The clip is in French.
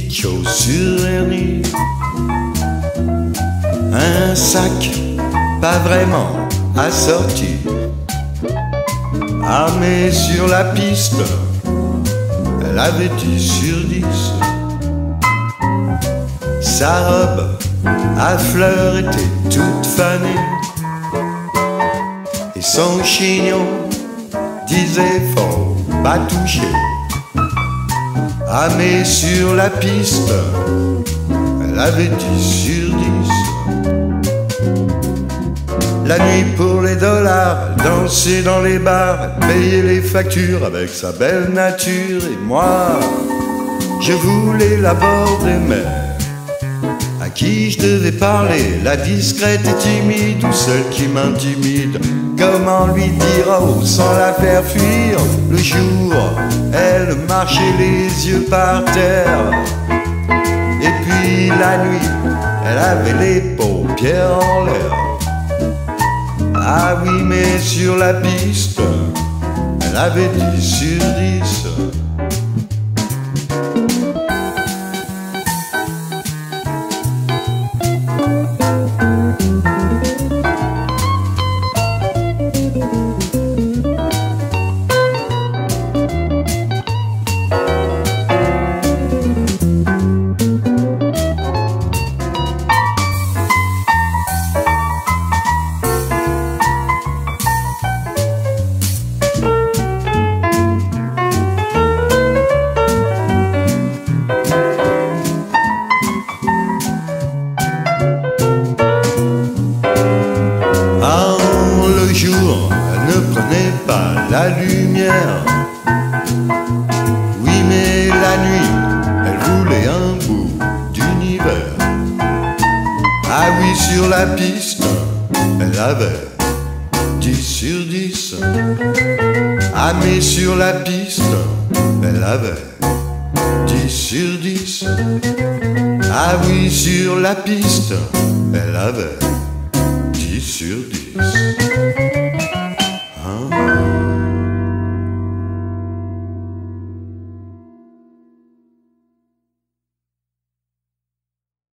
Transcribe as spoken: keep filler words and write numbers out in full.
petites chaussures vernies, un sac pas vraiment assorti, armée sur la piste, elle avait dix sur dix. Sa robe à fleurs était toute fanée, et son chignon disait faut pas toucher. Armée sur la piste, elle avait dix sur dix. La nuit pour les dollars, elle dansait dans les bars, elle payait les factures avec sa belle nature. Et moi, je voulais l'aborder, mais à qui je devais parler? La discrète et timide ou celle qui m'intimide? Comment lui dire oh sans la faire fuir? Le jour, elle marchait les yeux par terre, et puis la nuit, elle avait les paupières en l'air. Ah oui, mais sur la piste, elle avait dix sur dix. Le jour, elle ne prenait pas la lumière. Oui, mais la nuit, elle voulait un bout d'univers. Ah oui, sur la piste, elle avait dix sur dix. Ah mais sur la piste, elle avait dix sur dix. Ah oui, sur la piste, elle avait dix sur dix.